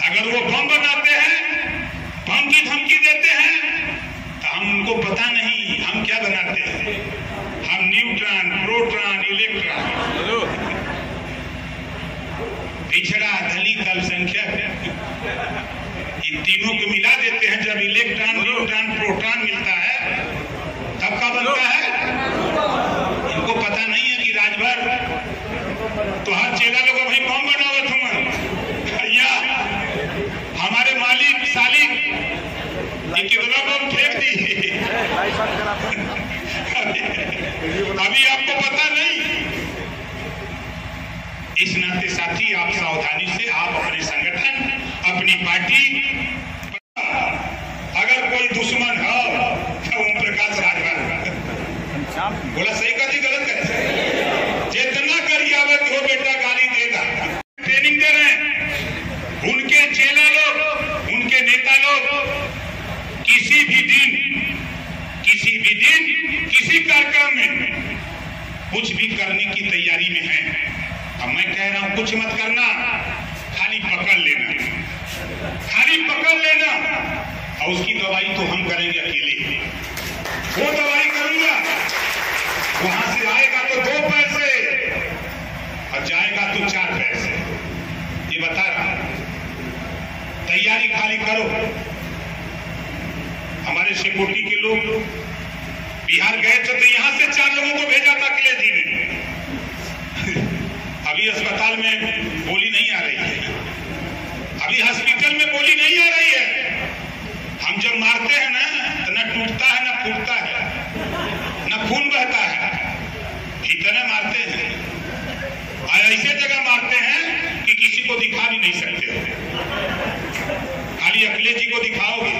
अगर वो बम बनाते हैं, बम की धमकी देते हैं, तो हमको पता नहीं हम क्या बनाते हैं। हम न्यूट्रॉन, प्रोटॉन, इलेक्ट्रॉन, पिछड़ा, दलित, अल्पसंख्यक, इन तीनों को मिला देते हैं। जब इलेक्ट्रॉन, न्यूट्रॉन, प्रोटॉन मिलता है तब का बनता है। इनको पता नहीं है कि राजभर तो हर चेला लोग वही बम बनावत हुआ या हमारे मालिक सालिक कितना बम फेंक दी अभी आपको पता नहीं। इस नाते साथी आप सावधानी से आप अपने संगठन, अपनी पार्टी, अगर कोई दुश्मन हो तो ओम प्रकाश राजभर बोला सही कहती गलत कहती। जितना करियावत हो बेटा गाली देगा। ट्रेनिंग दे रहे हैं उनके चेला लोग, उनके नेता लोग किसी भी दिन किसी कार्यक्रम में कुछ भी करने की तैयारी में है। अब मैं कह रहा हूं कुछ मत करना, खाली पकड़ लेना, खाली पकड़ लेना और उसकी दवाई तो हम करेंगे अकेले। वो दवाई करूंगा, वहां से आएगा तो 2 पैसे और जाएगा तो 4 पैसे। ये बता रहा, तैयारी खाली करो। हमारे सिक्योरिटी के लोग बिहार गए थे तो यहां से 4 लोगों को भेजा था अखिलेश जी ने। अभी अस्पताल में गोली नहीं आ रही है, अभी हॉस्पिटल में गोली नहीं आ रही है। हम जब मारते हैं ना तो न टूटता है, न फूटता है, न खून बहता है, इतना मारते हैं और ऐसे जगह मारते हैं कि किसी को दिखा भी नहीं सकते। खाली अखिलेश जी को दिखाओगे।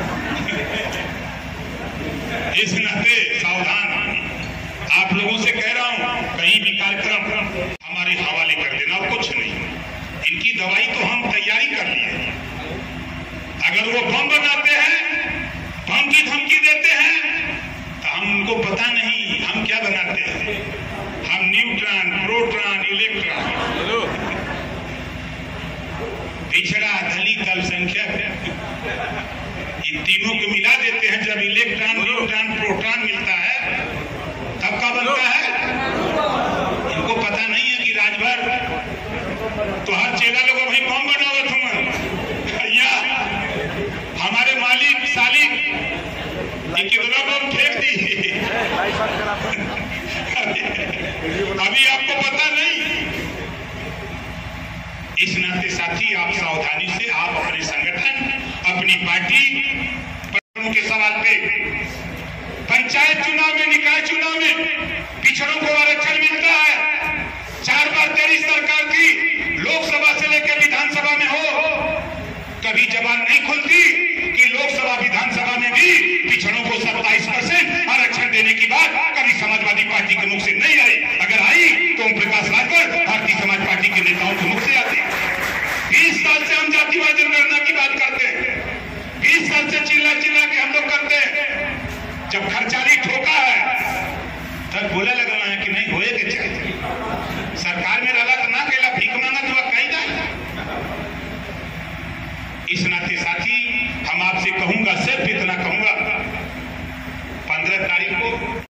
इस नाते सावधान आप लोगों से कह रहा हूं, कहीं भी कार्यक्रम हमारे हवाले कर देना, कुछ नहीं। इनकी दवाई तो हम तैयारी कर लिए। अगर वो बम बनाते हैं, बम की धमकी देते हैं, तो हमको पता नहीं हम क्या बनाते हैं। हम न्यूट्रॉन, प्रोटॉन, इलेक्ट्रॉन, पिछड़ा, दलित, अल्पसंख्यक, इन तीनों को मिला देते हैं। जब इलेक्ट्रॉन, न्यूट्रॉन, प्रोटॉन मिलता है तब का बनता है। इनको पता नहीं है कि राजभर तो हर चेला लोग वही बम बनावत हुआ या हमारे मालिक सालिक कितना बम फेंक दी अभी आपको पता नहीं। इस नाते साथी आप सावधानी से आप अपने संगठन, अपनी पार्टी के सवाल पे पंचायत चुनाव में, निकाय चुनाव में पिछड़ों को आरक्षण मिलता है। 4 बार तेरी सरकार थी, लोकसभा से लेकर विधानसभा में हो, कभी जबान नहीं खुलती कि लोकसभा विधानसभा में भी पिछड़ों को 27% आरक्षण देने की बात कभी समाजवादी पार्टी के मुख से नहीं आई। अगर आई तो ओम प्रकाश राजभर भारतीय समाज पार्टी के नेताओं के मुख से आती। 20 साल से हम जातिवाद जनगणना की बात करते हैं, 20 साल से चिल्ला के हम लोग करते हैं। जब खर्चाली ठोका है तब बोले लगा है कि नहीं होए के चाहिए। सरकार में रहा तो ना कहला, भीख मांगा तो कहीं जाए। इस नाते साथी